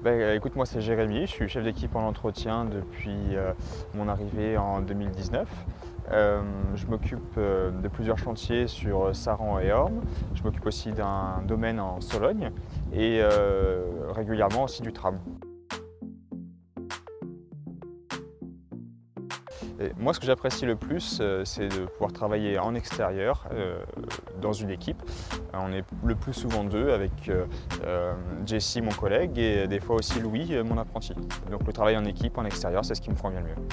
Écoute, moi c'est Jérémy, je suis chef d'équipe en entretien depuis mon arrivée en 2019. Je m'occupe de plusieurs chantiers sur Saran et Orme. Je m'occupe aussi d'un domaine en Sologne et régulièrement aussi du tram. Et moi, ce que j'apprécie le plus, c'est de pouvoir travailler en extérieur, dans une équipe. On est le plus souvent deux avec Jessie, mon collègue, et des fois aussi Louis, mon apprenti. Donc le travail en équipe, en extérieur, c'est ce qui me convient le mieux.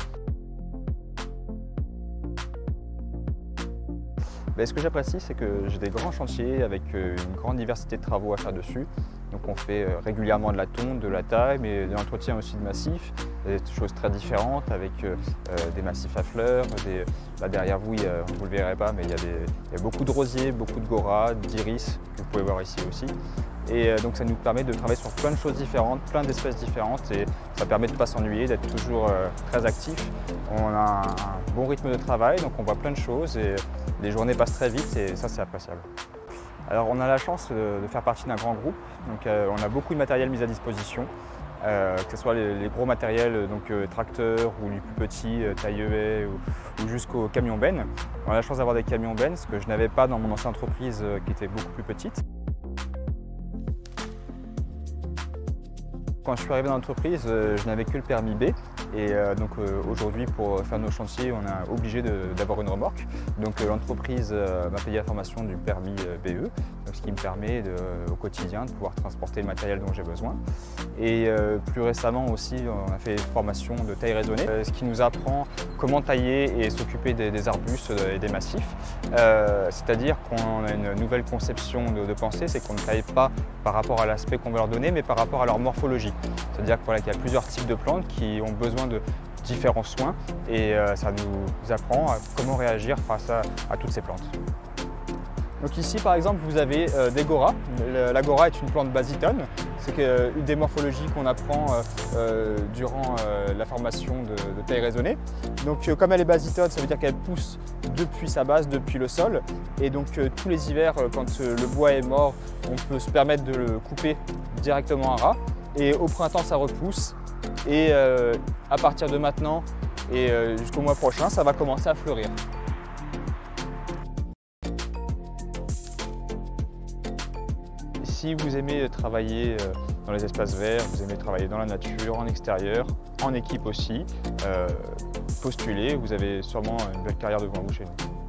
Ce que j'apprécie, c'est que j'ai des grands chantiers avec une grande diversité de travaux à faire dessus. Donc on fait régulièrement de la tonte, de la taille, mais de l'entretien aussi de massifs, des choses très différentes avec des massifs à fleurs. Là derrière vous, vous ne le verrez pas, mais il y a beaucoup de rosiers, beaucoup de goras, d'iris, que vous pouvez voir ici aussi. Et donc ça nous permet de travailler sur plein de choses différentes, plein d'espèces différentes, et ça permet de ne pas s'ennuyer, d'être toujours très actif. On a un bon rythme de travail, donc on voit plein de choses et les journées passent très vite et ça c'est appréciable. Alors on a la chance de faire partie d'un grand groupe, donc on a beaucoup de matériel mis à disposition, que ce soit les gros matériels, donc tracteurs ou les plus petits, taille-haies ou jusqu'aux camions bennes. On a la chance d'avoir des camions bennes, ce que je n'avais pas dans mon ancienne entreprise qui était beaucoup plus petite. Quand je suis arrivé dans l'entreprise, je n'avais que le permis B et donc aujourd'hui pour faire nos chantiers, on est obligé d'avoir une remorque. Donc l'entreprise m'a payé la formation du permis BE, donc, ce qui me permet au quotidien de pouvoir transporter le matériel dont j'ai besoin. Et plus récemment aussi, on a fait une formation de taille raisonnée, ce qui nous apprend comment tailler et s'occuper des arbustes et des massifs. C'est-à-dire qu'on a une nouvelle conception de pensée, c'est qu'on ne taille pas par rapport à l'aspect qu'on veut leur donner, mais par rapport à leur morphologie. C'est-à-dire qu'il y a plusieurs types de plantes qui ont besoin de différents soins et ça nous apprend à comment réagir face à toutes ces plantes. Donc ici par exemple vous avez des goras. L'agora est une plante basitone. C'est une des morphologies qu'on apprend durant la formation de taille raisonnée. Donc comme elle est basitone, ça veut dire qu'elle pousse depuis sa base, depuis le sol. Et donc tous les hivers, quand le bois est mort, on peut se permettre de le couper directement à ras. Et au printemps ça repousse. Et à partir de maintenant et jusqu'au mois prochain, ça va commencer à fleurir. Si vous aimez travailler dans les espaces verts, vous aimez travailler dans la nature, en extérieur, en équipe aussi, postulez, vous avez sûrement une belle carrière devant vous chez nous.